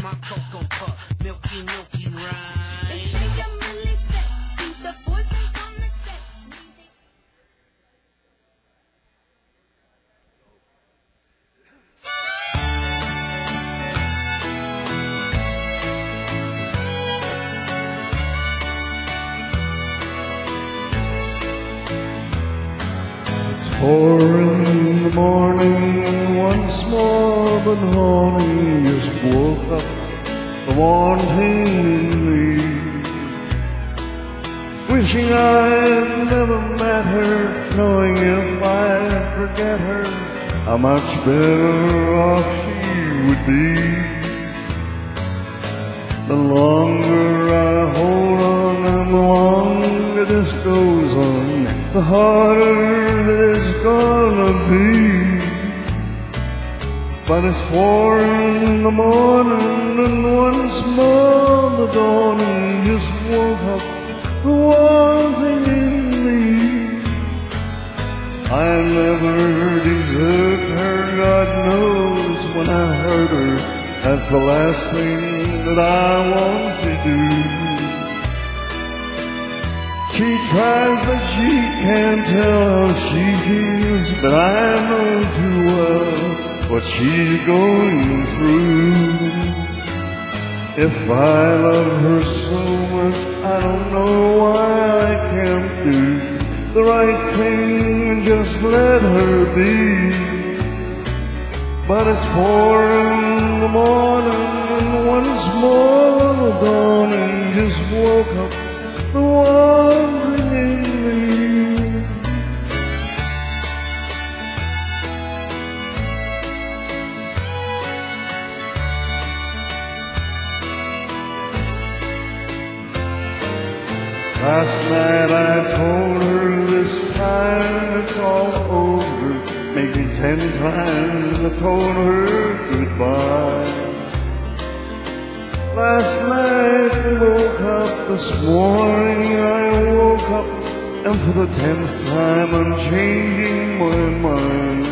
my cocoa puff, milky, milky rhyme. They say I'm really sexy, the boys they wanna sex me. It's 4 in the morning once more, but honey just woke up the wanting me, wishing I'd never met her, knowing if I'd forget her, how much better off she would be. The longer I hold on and the longer this goes on, the harder that it's gonna be. But it's 4 in the morning and once more the dawning just woke up the wanting in me. I never deserved her, God knows. When I hurt her, that's the last thing that I want to do. She tries but she can't tell how she feels, but I know too well what she's going through. If I love her so much, I don't know why I can't do the right thing and just let her be. But it's 4 in the morning and once more the dawning just woke up the wanting in me. Last night I told her this time it's all over, maybe 10 times I told her goodbye. Last night I woke up, this morning I woke up, and for the 10th time I'm changing my mind.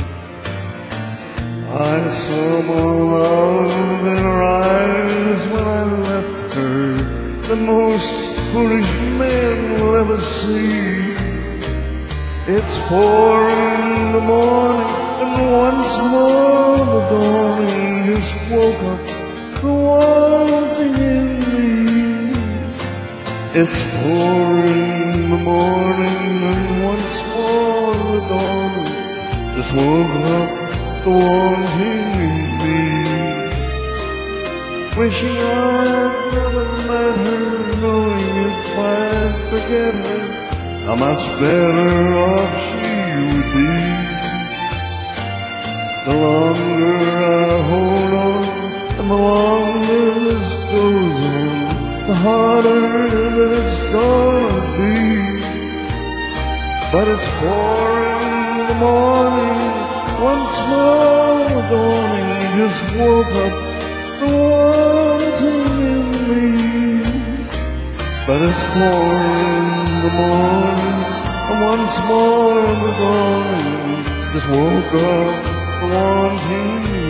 I saw more love in her eyes when I left her than most foolish men will ever see. It's 4 in the morning and once more the dawning just woke up the wanting in me. It's 4 in the morning and once more the dawning just woke up the wanting in me. Wishing I'd never met her, knowing if I'd forget her, how much better off she would be. The longer I hold on and the longer this goes on, the harder that it's gonna be. But it's 4 in the morning, once more the dawning just woke up the wanting in me. But it's 4 in the morning, and once more the dawning just woke up the wanting